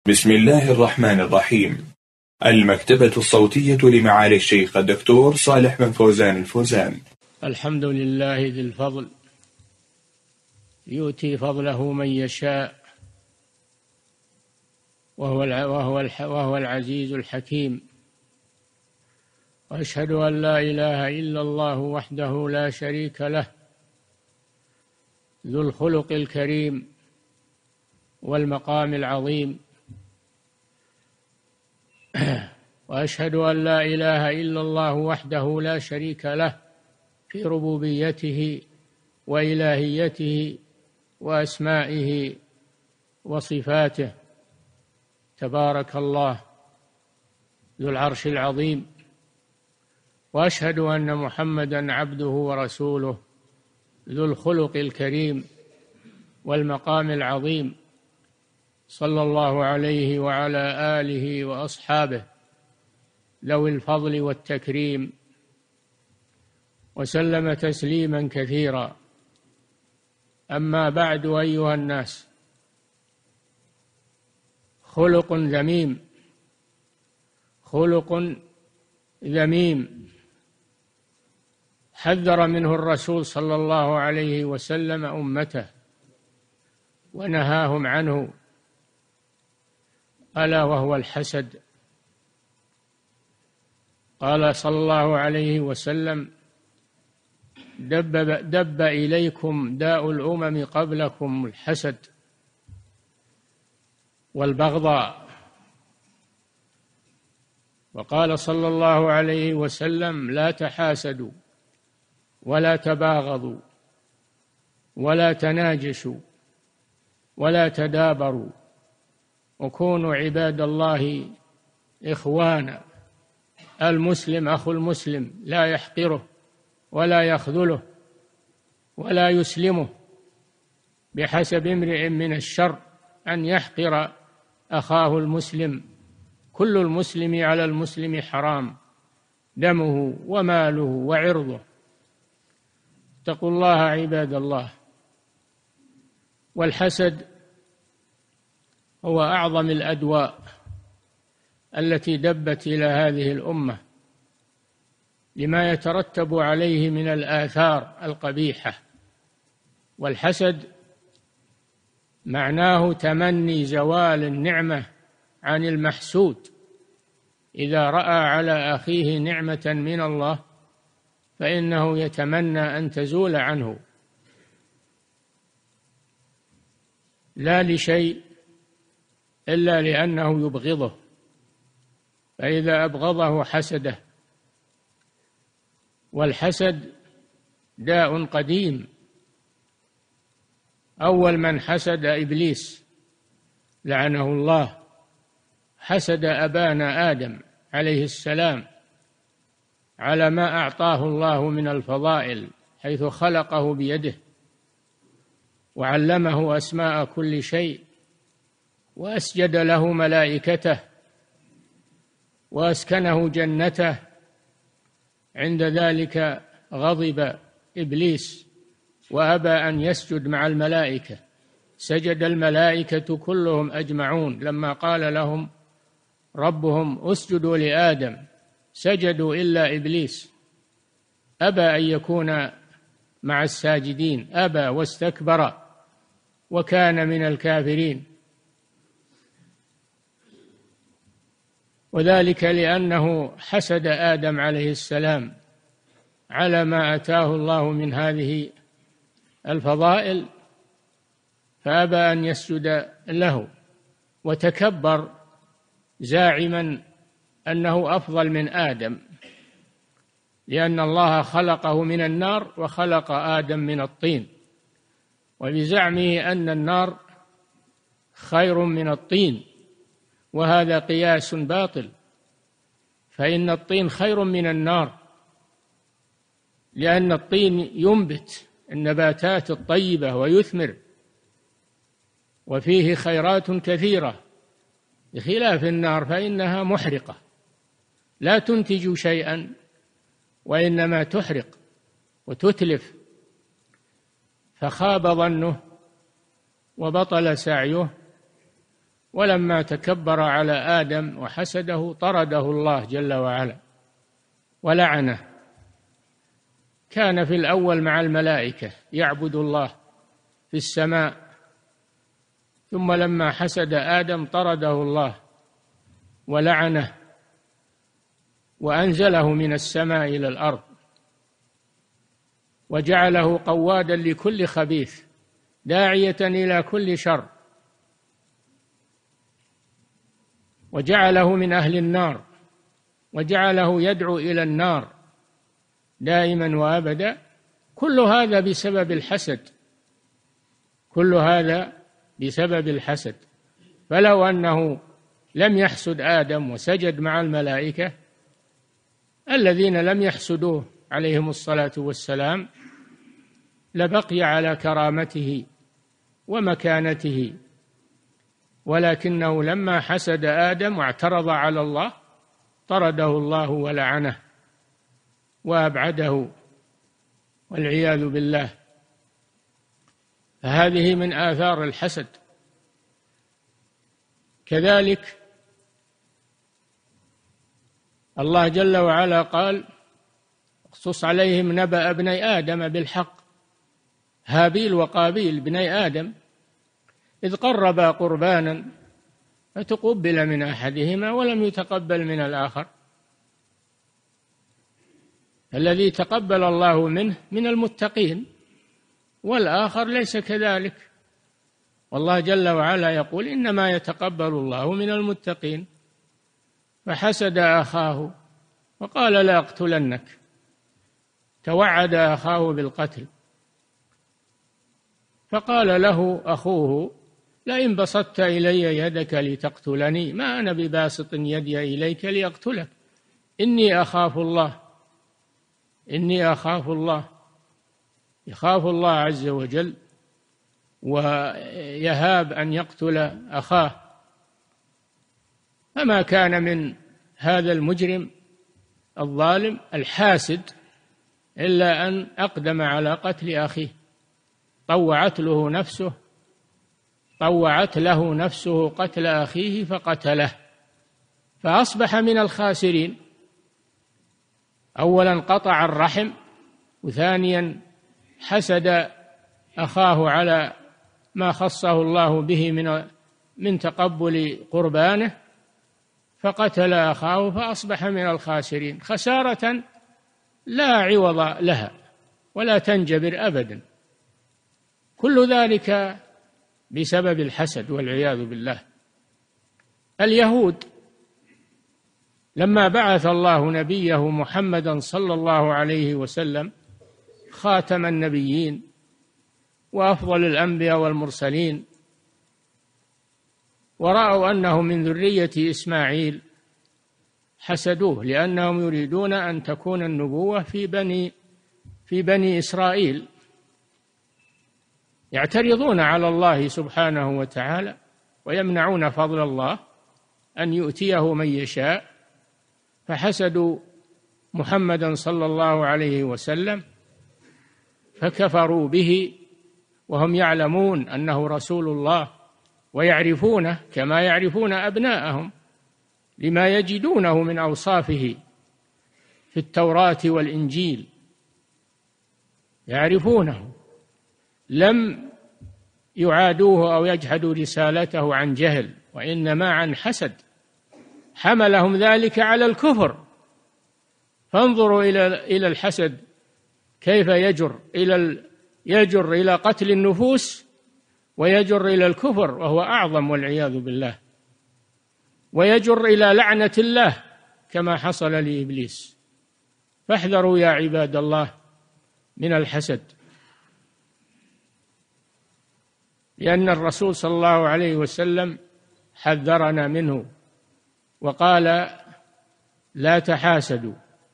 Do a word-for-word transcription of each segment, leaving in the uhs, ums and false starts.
بسم الله الرحمن الرحيم. المكتبة الصوتية لمعالي الشيخ الدكتور صالح بن فوزان الفوزان. الحمد لله ذي الفضل، يؤتي فضله من يشاء، وهو وهو وهو العزيز الحكيم. وأشهد أن لا إله إلا الله وحده لا شريك له، ذو الخلق الكريم والمقام العظيم. وأشهد أن لا إله إلا الله وحده لا شريك له في ربوبيته وإلهيته وأسمائه وصفاته، تبارك الله ذو العرش العظيم. وأشهد أن محمدًا عبده ورسوله، ذو الخلق الكريم والمقام العظيم، صلى الله عليه وعلى آله وأصحابه ذوي الفضل والتكريم، وسلم تسليما كثيرا. أما بعد، أيها الناس، خلق ذميم خلق ذميم حذر منه الرسول صلى الله عليه وسلم أمته ونهاهم عنه، ألا وهو الحسد. قال صلى الله عليه وسلم: دب, دب إليكم داء الأمم قبلكم، الحسد والبغضاء. وقال صلى الله عليه وسلم: لا تحاسدوا ولا تباغضوا ولا تناجشوا ولا تدابروا، وكونوا عباد الله إخوانا. المسلم أخو المسلم، لا يحقره ولا يخذله ولا يسلمه، بحسب امرئ من الشر أن يحقر أخاه المسلم. كل المسلم على المسلم حرام، دمه وماله وعرضه. اتقوا الله عباد الله. والحسد هو أعظم الأدواء التي دبت إلى هذه الأمة، لما يترتب عليه من الآثار القبيحة. والحسد معناه تمني زوال النعمة عن المحسود. إذا رأى على أخيه نعمة من الله فإنه يتمنى أن تزول عنه، لا لشيء إلا لأنه يبغضه، فإذا أبغضه حسده. والحسد داء قديم. أول من حسد إبليس لعنه الله، حسد أبانا آدم عليه السلام على ما أعطاه الله من الفضائل، حيث خلقه بيده وعلمه أسماء كل شيء وأسجد له ملائكته وأسكنه جنته. عند ذلك غضب إبليس وأبى أن يسجد مع الملائكة، سجد الملائكة كلهم أجمعون لما قال لهم ربهم اسجدوا لآدم، سجدوا إلا إبليس، أبى أن يكون مع الساجدين، أبى واستكبر وكان من الكافرين. وذلك لأنه حسد آدم عليه السلام على ما أتاه الله من هذه الفضائل، فأبى أن يسجد له وتكبر زاعما أنه أفضل من آدم، لأن الله خلقه من النار وخلق آدم من الطين، وبزعمه أن النار خير من الطين، وهذا قياس باطل، فإن الطين خير من النار، لأن الطين ينبت النباتات الطيبة ويثمر وفيه خيرات كثيرة، بخلاف النار فإنها محرقة لا تنتج شيئا وإنما تحرق وتتلف. فخاب ظنه وبطل سعيه ولما تكبر على آدم وحسده طرده الله جل وعلا ولعنه. كان في الأول مع الملائكة يعبد الله في السماء، ثم لما حسد آدم طرده الله ولعنه وأنزله من السماء إلى الأرض وجعله قوادا لكل خبيث داعية إلى كل شر، وجعله من أهل النار، وجعله يدعو إلى النار دائما وأبدا. كل هذا بسبب الحسد، كل هذا بسبب الحسد. فلو أنه لم يحسد آدم وسجد مع الملائكة الذين لم يحسدوه عليهم الصلاة والسلام لبقي على كرامته ومكانته، ولكنه لما حسد آدم واعترض على الله طرده الله ولعنه وأبعده والعياذ بالله. فهذه من آثار الحسد. كذلك الله جل وعلا قال: اقصص عليهم نبأ ابني آدم بالحق، هابيل وقابيل ابني آدم إذ قربا قربانا فتقبل من أحدهما ولم يتقبل من الآخر. الذي تقبل الله منه من المتقين والآخر ليس كذلك، والله جل وعلا يقول: إنما يتقبل الله من المتقين. فحسد أخاه وقال: لا أقتلنك، توعد أخاه بالقتل، فقال له أخوه: لئن بسطت إلي يدك لتقتلني ما أنا بباسط يدي إليك لأقتلك، إني أخاف الله إني أخاف الله يخاف الله عز وجل ويهاب أن يقتل أخاه. فما كان من هذا المجرم الظالم الحاسد إلا أن أقدم على قتل أخيه، طوعت له نفسه طوعت له نفسه قتل أخيه فقتله، فأصبح من الخاسرين. أولا قطع الرحم، وثانيا حسد أخاه على ما خصه الله به من من تقبل قربانه فقتل أخاه فأصبح من الخاسرين، خسارة لا عوض لها ولا تنجبر أبدا. كل ذلك بسبب الحسد والعياذ بالله. اليهود لما بعث الله نبيه محمدا صلى الله عليه وسلم خاتم النبيين وأفضل الأنبياء والمرسلين، ورأوا أنه من ذرية إسماعيل حسدوه، لأنهم يريدون أن تكون النبوة في بني في بني إسرائيل، يعترضون على الله سبحانه وتعالى ويمنعون فضل الله أن يؤتيه من يشاء، فحسدوا محمدا صلى الله عليه وسلم فكفروا به وهم يعلمون أنه رسول الله ويعرفونه كما يعرفون أبناءهم لما يجدونه من أوصافه في التوراة والإنجيل، يعرفونه، لم يعادوه أو يجحدوا رسالته عن جهل، وإنما عن حسد حملهم ذلك على الكفر. فانظروا إلى إلى الحسد كيف يجر إلى يجر إلى قتل النفوس ويجر إلى الكفر وهو أعظم والعياذ بالله، ويجر إلى لعنة الله كما حصل لإبليس. فاحذروا يا عباد الله من الحسد، لأن الرسول صلى الله عليه وسلم حذرنا منه وقال: لا تحاسدوا.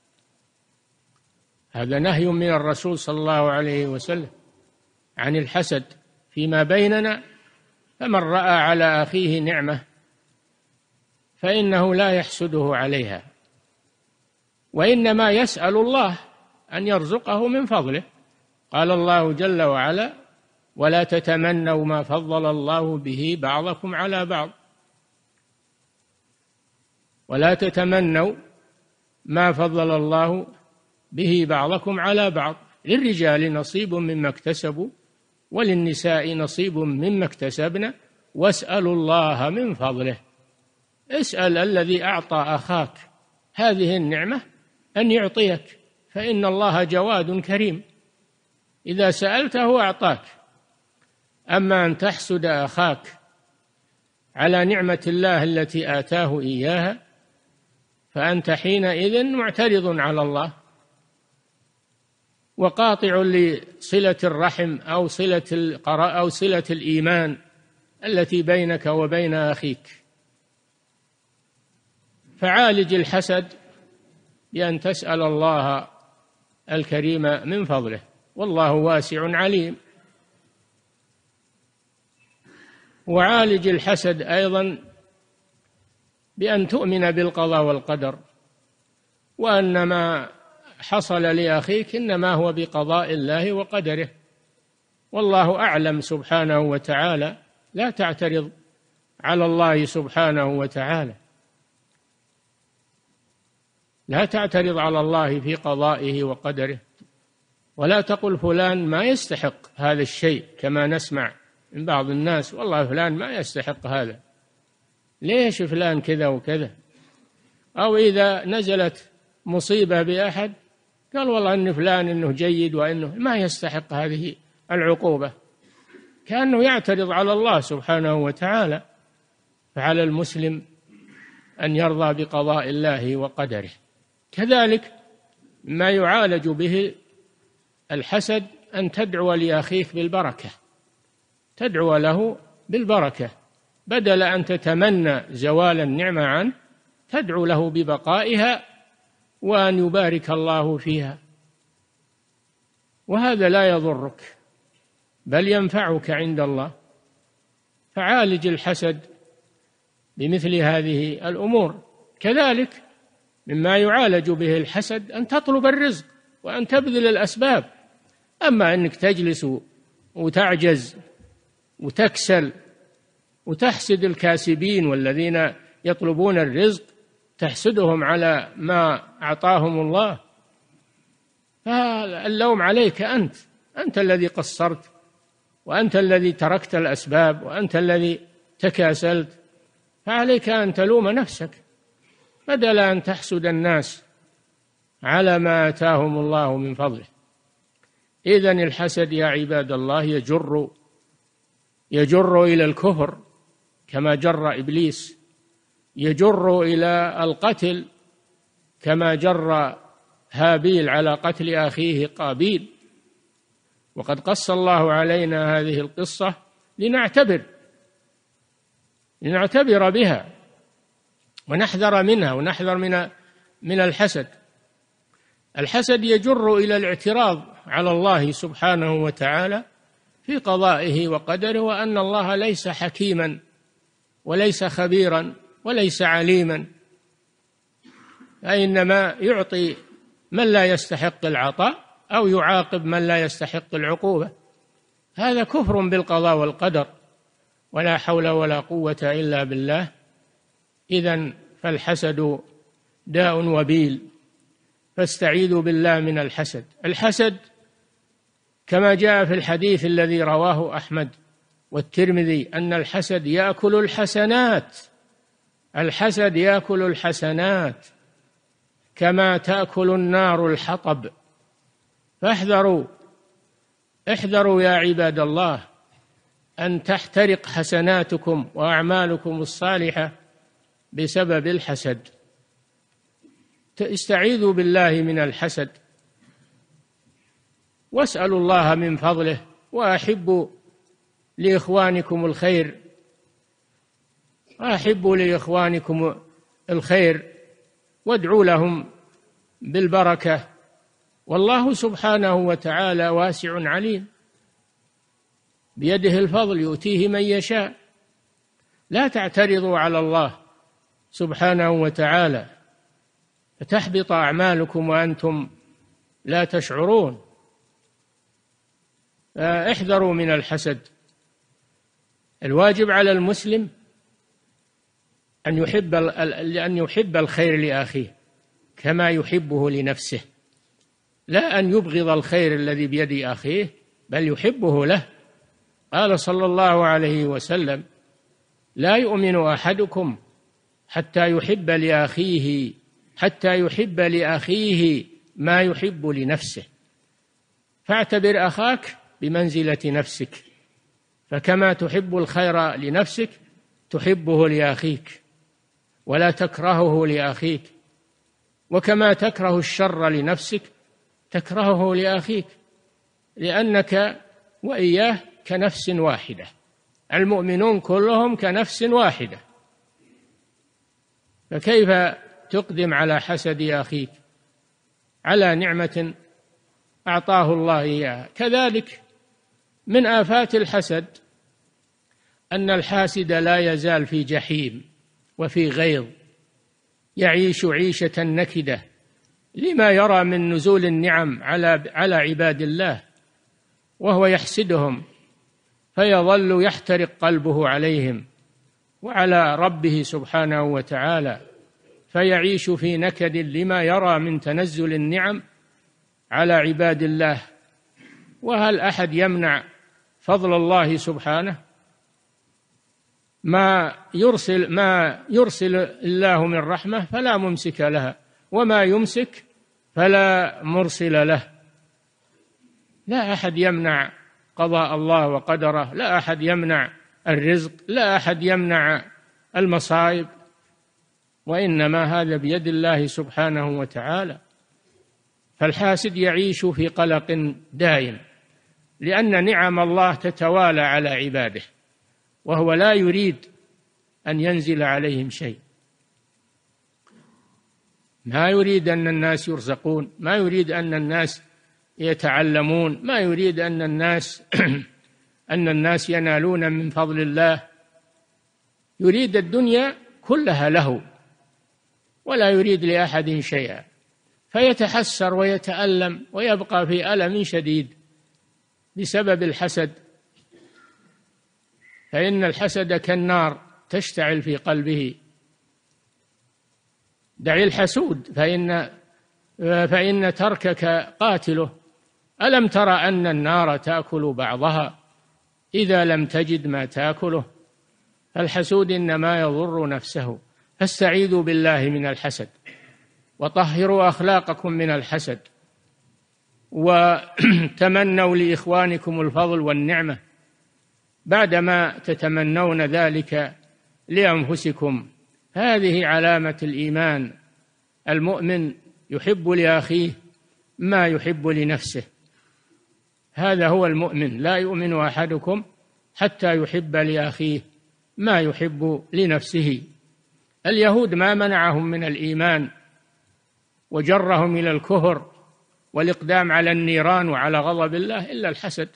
هذا نهي من الرسول صلى الله عليه وسلم عن الحسد فيما بيننا. فمن رأى على أخيه نعمة فإنه لا يحسده عليها، وإنما يسأل الله أن يرزقه من فضله. قال الله جل وعلا: ولا تتمنوا ما فضل الله به بعضكم على بعض ولا تتمنوا ما فضل الله به بعضكم على بعض، للرجال نصيب مما اكتسبوا وللنساء نصيب مما اكتسبن واسألوا الله من فضله. اسأل الذي أعطى أخاك هذه النعمة أن يعطيك، فإن الله جواد كريم، إذا سألته أعطاك. أما أن تحسد أخاك على نعمة الله التي آتاه إياها فأنت حينئذ معترض على الله وقاطع لصلة الرحم أو صلة القراء أو صلة الإيمان التي بينك وبين أخيك. فعالج الحسد بأن تسأل الله الكريم من فضله، والله واسع عليم. وعالج الحسد أيضا بأن تؤمن بالقضاء والقدر، وأن ما حصل لأخيك إنما هو بقضاء الله وقدره، والله أعلم سبحانه وتعالى. لا تعترض على الله سبحانه وتعالى، لا تعترض على الله في قضائه وقدره، ولا تقل فلان ما يستحق هذا الشيء كما نسمع من بعض الناس، والله فلان ما يستحق هذا، ليش فلان كذا وكذا. أو إذا نزلت مصيبة بأحد قال والله إن فلان إنه جيد وإنه ما يستحق هذه العقوبة، كأنه يعترض على الله سبحانه وتعالى. فعلى المسلم أن يرضى بقضاء الله وقدره. كذلك ما يعالج به الحسد أن تدعو لأخيك بالبركة، تدعو له بالبركة بدل أن تتمنى زوال النعمة عنه، تدعو له ببقائها وأن يبارك الله فيها، وهذا لا يضرك بل ينفعك عند الله. فعالج الحسد بمثل هذه الأمور. كذلك مما يعالج به الحسد أن تطلب الرزق وأن تبذل الأسباب. أما أنك تجلس وتعجز وتكسل وتحسد الكاسبين والذين يطلبون الرزق، تحسدهم على ما أعطاهم الله، فاللوم عليك أنت، أنت الذي قصرت، وأنت الذي تركت الأسباب، وأنت الذي تكاسلت، فعليك أن تلوم نفسك بدل أن تحسد الناس على ما آتاهم الله من فضله. إذن الحسد يا عباد الله يجر يجر إلى الكفر كما جر إبليس، يجر إلى القتل كما جر هابيل على قتل أخيه قابيل. وقد قص الله علينا هذه القصة لنعتبر لنعتبر بها ونحذر منها ونحذر من من الحسد. الحسد يجر إلى الاعتراض على الله سبحانه وتعالى في قضائه وقدره، وأن الله ليس حكيما وليس خبيرا وليس عليما، فإنما يعطي من لا يستحق العطاء أو يعاقب من لا يستحق العقوبة. هذا كفر بالقضاء والقدر، ولا حول ولا قوة إلا بالله. إذن فالحسد داء وبيل، فاستعيذوا بالله من الحسد. الحسد كما جاء في الحديث الذي رواه أحمد والترمذي أن الحسد يأكل الحسنات، الحسد يأكل الحسنات كما تأكل النار الحطب. فاحذروا احذروا يا عباد الله أن تحترق حسناتكم وأعمالكم الصالحة بسبب الحسد. استعيذوا بالله من الحسد، واسألوا الله من فضله، وأحبوا لإخوانكم الخير، أحبوا لإخوانكم الخير وادعوا لهم بالبركة، والله سبحانه وتعالى واسع عليم، بيده الفضل يؤتيه من يشاء. لا تعترضوا على الله سبحانه وتعالى فتحبط أعمالكم وأنتم لا تشعرون. احذروا من الحسد. الواجب على المسلم أن يحب لأن يحب الخير لأخيه كما يحبه لنفسه، لا أن يبغض الخير الذي بيد أخيه بل يحبه له. قال صلى الله عليه وسلم: لا يؤمن أحدكم حتى يحب لأخيه حتى يحب لأخيه ما يحب لنفسه. فاعتبر أخاك بمنزلة نفسك، فكما تحب الخير لنفسك تحبه لأخيك ولا تكرهه لأخيك، وكما تكره الشر لنفسك تكرهه لأخيك، لأنك وإياه كنفس واحدة، المؤمنون كلهم كنفس واحدة، فكيف تقدم على حسد أخيك على نعمة أعطاه الله إياها؟ كذلك من آفات الحسد أن الحاسد لا يزال في جحيم وفي غيظ، يعيش عيشة نكدة لما يرى من نزول النعم على على عباد الله وهو يحسدهم، فيظل يحترق قلبه عليهم وعلى ربه سبحانه وتعالى، فيعيش في نكد لما يرى من تنزل النعم على عباد الله. وهل أحد يمنع فضل الله سبحانه؟ ما يرسل ما يرسل الله من رحمة فلا ممسك لها، وما يمسك فلا مرسل له. لا أحد يمنع قضاء الله وقدره، لا أحد يمنع الرزق، لا أحد يمنع المصائب، وإنما هذا بيد الله سبحانه وتعالى. فالحاسد يعيش في قلق دائم لأن نعم الله تتوالى على عباده وهو لا يريد أن ينزل عليهم شيء، ما يريد أن الناس يرزقون، ما يريد أن الناس يتعلمون، ما يريد أن الناس أن الناس ينالون من فضل الله، يريد الدنيا كلها له ولا يريد لأحد شيئا، فيتحسر ويتألم ويبقى في ألم شديد بسبب الحسد. فإن الحسد كالنار تشتعل في قلبه. دع الحسود فإن فإن تركك قاتله. ألم تر أن النار تأكل بعضها إذا لم تجد ما تأكله؟ الحسود إنما يضر نفسه. فاستعيذوا بالله من الحسد وطهروا أخلاقكم من الحسد، وتمنوا لإخوانكم الفضل والنعمة بعدما تتمنون ذلك لأنفسكم. هذه علامة الإيمان. المؤمن يحب لأخيه ما يحب لنفسه، هذا هو المؤمن. لا يؤمن أحدكم حتى يحب لأخيه ما يحب لنفسه. اليهود ما منعهم من الإيمان وجرهم إلى الكفر والإقدام على النيران وعلى غضب الله إلا الحسد.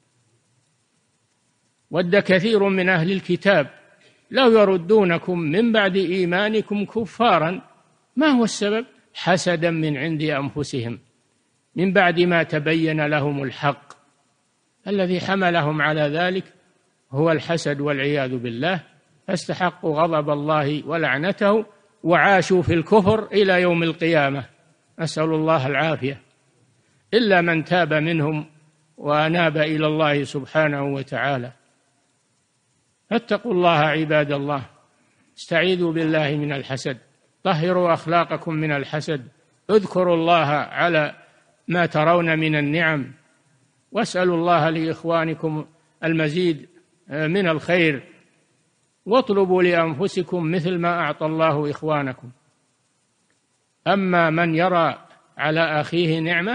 ود كثير من أهل الكتاب لو يردونكم من بعد إيمانكم كفارا. ما هو السبب؟ حسدا من عند أنفسهم من بعد ما تبين لهم الحق. الذي حملهم على ذلك هو الحسد والعياذ بالله، فاستحقوا غضب الله ولعنته وعاشوا في الكفر إلى يوم القيامة، نسأل الله العافية، إلا من تاب منهم وأناب إلى الله سبحانه وتعالى. فاتقوا الله عباد الله، استعيذوا بالله من الحسد، طهروا أخلاقكم من الحسد، اذكروا الله على ما ترون من النعم، واسألوا الله لإخوانكم المزيد من الخير، واطلبوا لأنفسكم مثل ما أعطى الله إخوانكم. أما من يرى على أخيه نعمة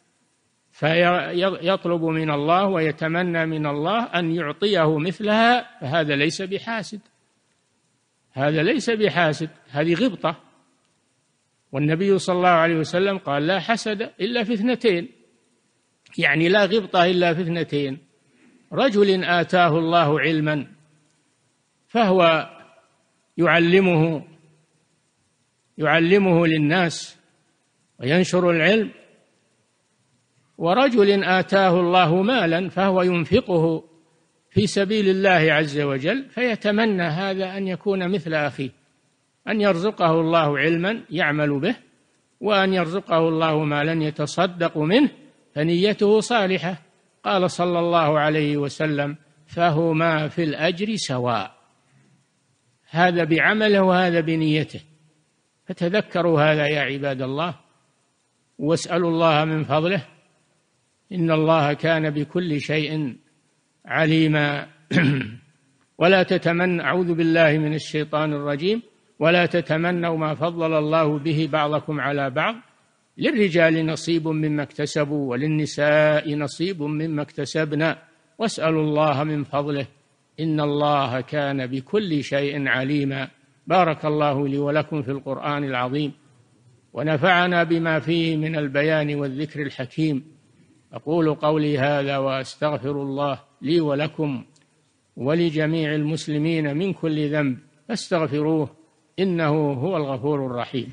فيطلب من الله ويتمنى من الله أن يعطيه مثلها، فهذا ليس بحاسد، هذا ليس بحاسد، هذه غبطة. والنبي صلى الله عليه وسلم قال: لا حسد إلا في اثنتين، يعني لا غبطة إلا في اثنتين: رجل آتاه الله علما فهو يعلمه يعلمه للناس وينشر العلم، ورجل آتاه الله مالا فهو ينفقه في سبيل الله عز وجل، فيتمنى هذا أن يكون مثل أخيه. أن يرزقه الله علما يعمل به، وأن يرزقه الله مالا يتصدق منه فنيته صالحة. قال صلى الله عليه وسلم: فهما في الأجر سواء، هذا بعمله وهذا بنيته. فتذكروا هذا يا عباد الله، واسألوا الله من فضله، إن الله كان بكل شيء عليما. ولا تتمنوا، أعوذ بالله من الشيطان الرجيم، ولا تتمنوا ما فضل الله به بعضكم على بعض، للرجال نصيب مما اكتسبوا وللنساء نصيب مما اكتسبنا واسألوا الله من فضله إن الله كان بكل شيء عليما. بارك الله لي ولكم في القرآن العظيم، ونفعنا بما فيه من البيان والذكر الحكيم. أقول قولي هذا وأستغفر الله لي ولكم ولجميع المسلمين من كل ذنب، فاستغفروه إنه هو الغفور الرحيم.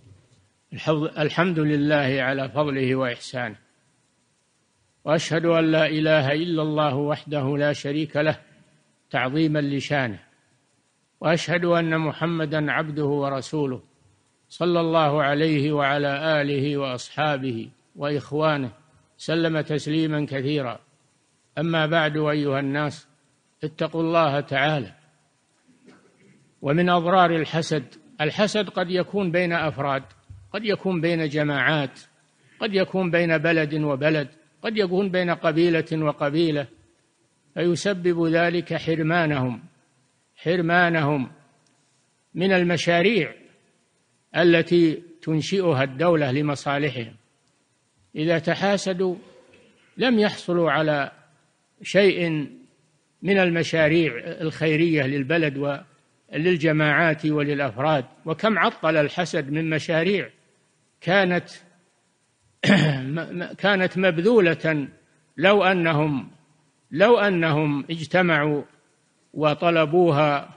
الحمد لله على فضله وإحسانه، وأشهد أن لا إله إلا الله وحده لا شريك له تعظيما لشانه، وأشهد أن محمدا عبده ورسوله صلى الله عليه وعلى آله وأصحابه وإخوانه سلم تسليما كثيرا. أما بعد، أيها الناس، اتقوا الله تعالى. ومن أضرار الحسد، الحسد قد يكون بين أفراد، قد يكون بين جماعات، قد يكون بين بلد وبلد، قد يكون بين قبيلة وقبيلة، فيسبب ذلك حرمانهم حرمانهم من المشاريع التي تنشئها الدولة لمصالحهم. إذا تحاسدوا لم يحصلوا على شيء من المشاريع الخيرية للبلد وللجماعات وللأفراد. وكم عطل الحسد من مشاريع كانت كانت مبذولة لو أنهم لو أنهم اجتمعوا وطلبوها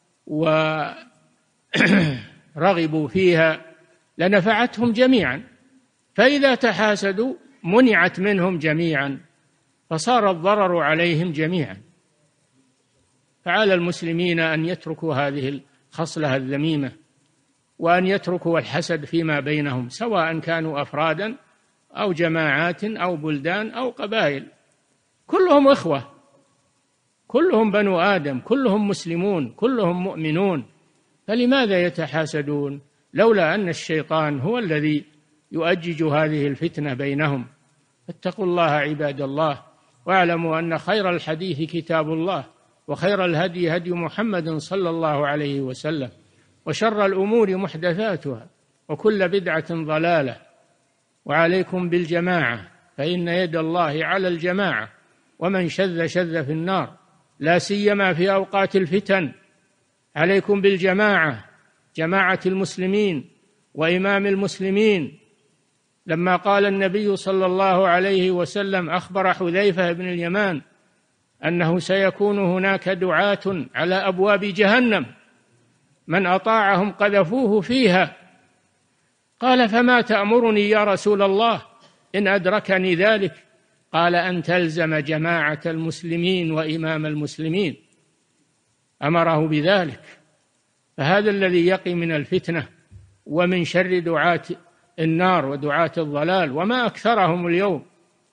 ورغبوا فيها لنفعتهم جميعا. فإذا تحاسدوا منعت منهم جميعا، فصار الضرر عليهم جميعا. فعلى المسلمين أن يتركوا هذه الخصلة الذميمة، وأن يتركوا الحسد فيما بينهم، سواء كانوا أفرادا أو جماعات أو بلدان أو قبائل، كلهم إخوة، كلهم بنو آدم، كلهم مسلمون، كلهم مؤمنون، فلماذا يتحاسدون؟ لولا أن الشيطان هو الذي يؤجج هذه الفتنة بينهم. اتقوا الله عباد الله، واعلموا أن خير الحديث كتاب الله، وخير الهدي هدي محمد صلى الله عليه وسلم، وشر الأمور محدثاتها، وكل بدعة ضلالة. وعليكم بالجماعة، فإن يد الله على الجماعة، ومن شذ شذ في النار، لا سيما في أوقات الفتن. عليكم بالجماعة، جماعة المسلمين وإمام المسلمين. لما قال النبي صلى الله عليه وسلم، أخبر حذيفة بن اليمان أنه سيكون هناك دعاة على أبواب جهنم من أطاعهم قذفوه فيها. قال: فما تأمرني يا رسول الله إن أدركني ذلك؟ قال: أن تلزم جماعة المسلمين وإمام المسلمين. أمره بذلك. فهذا الذي يقي من الفتنة ومن شر دعاة النار ودعاة الضلال، وما أكثرهم اليوم.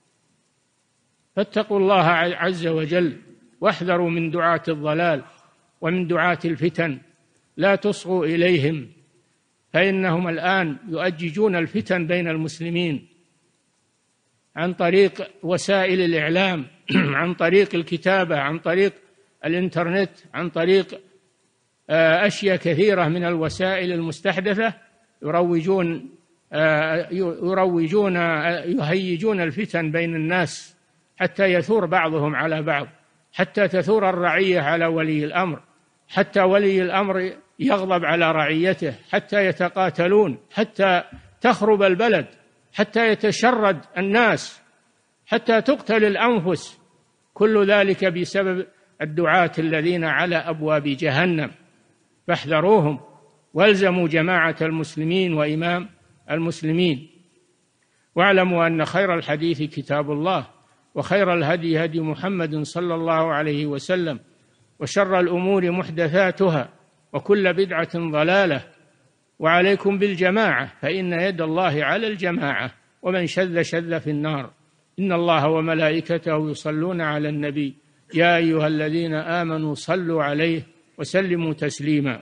فاتقوا الله عز وجل، واحذروا من دعاة الضلال ومن دعاة الفتن، لا تصغوا إليهم، فإنهم الآن يؤججون الفتن بين المسلمين عن طريق وسائل الإعلام، عن طريق الكتابة، عن طريق الإنترنت، عن طريق أشياء كثيرة من الوسائل المستحدثة. يروجون يروجون يهيجون الفتن بين الناس حتى يثور بعضهم على بعض، حتى تثور الرعية على ولي الأمر، حتى ولي الأمر يغضب على رعيته، حتى يتقاتلون، حتى تخرب البلد، حتى يتشرد الناس، حتى تقتل الأنفس. كل ذلك بسبب الدعاة الذين على أبواب جهنم. فاحذروهم، والزموا جماعة المسلمين وإمام المسلمين. واعلموا أن خير الحديث كتاب الله، وخير الهدي هدي محمد صلى الله عليه وسلم، وشر الأمور محدثاتها، وكل بدعة ضلالة، وعليكم بالجماعة فإن يد الله على الجماعة، ومن شذ شذ في النار. إن الله وملائكته يصلون على النبي يا أيها الذين آمنوا صلوا عليه وسلموا تسليما.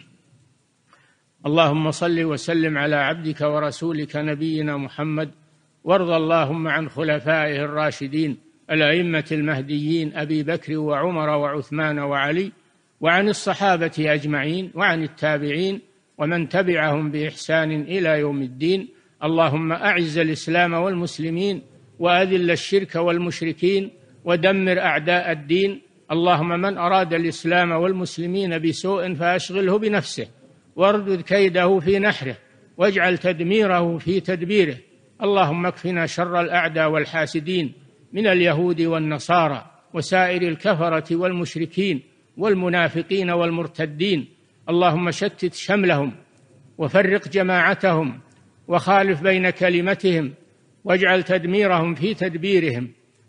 اللهم صل وسلم على عبدك ورسولك نبينا محمد، وارض اللهم عن خلفائه الراشدين الأئمة المهديين أبي بكر وعمر وعثمان وعلي، وعن الصحابة أجمعين، وعن التابعين ومن تبعهم بإحسان إلى يوم الدين. اللهم أعز الإسلام والمسلمين، وأذل الشرك والمشركين، ودمر أعداء الدين. اللهم من أراد الإسلام والمسلمين بسوء فأشغله بنفسه، واردد كيده في نحره، واجعل تدميره في تدبيره. اللهم اكفنا شر الأعداء والحاسدين من اليهود والنصارى وسائر الكفرة والمشركين والمنافقين والمرتدين. اللهم شتت شملهم وفرق جماعتهم وخالف بين كلمتهم، واجعل تدميرهم في تدبيرهم.